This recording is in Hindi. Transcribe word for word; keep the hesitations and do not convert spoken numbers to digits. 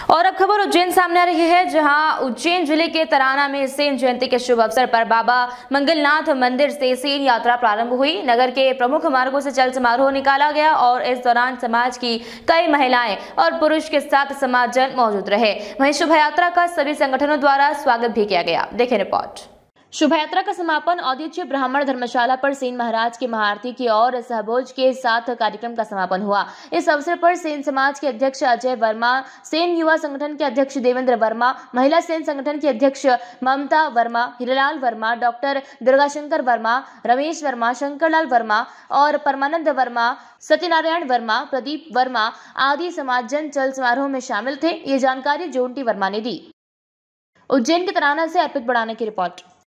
और अब खबर उज्जैन सामने आ रही है, जहां उज्जैन जिले के तराना में सेन जयंती के शुभ अवसर पर बाबा मंगलनाथ मंदिर से सेन यात्रा प्रारंभ हुई। नगर के प्रमुख मार्गों से चल समारोह निकाला गया और इस दौरान समाज की कई महिलाएं और पुरुष के साथ समाजजन मौजूद रहे। वहीं शोभा यात्रा का सभी संगठनों द्वारा स्वागत भी किया गया। देखें रिपोर्ट। शोभा यात्रा का समापन औदिच्य ब्राह्मण धर्मशाला पर सेन महाराज की महाआरती की और सहभोज के साथ कार्यक्रम का समापन हुआ। इस अवसर पर सेन समाज के अध्यक्ष अजय वर्मा, सेन युवा संगठन के अध्यक्ष देवेंद्र वर्मा, महिला सेन संगठन की अध्यक्ष ममता वर्मा, हीरालाल वर्मा, डॉक्टर दुर्गाशंकर वर्मा, रमेश वर्मा, शंकरलाल वर्मा और परमानंद वर्मा, सत्यनारायण वर्मा, प्रदीप वर्मा आदि समाजजन चल समारोह में शामिल थे। ये जानकारी जोंटी वर्मा ने दी। उज्जैन के तराना से अर्पित बढ़ाने की रिपोर्ट।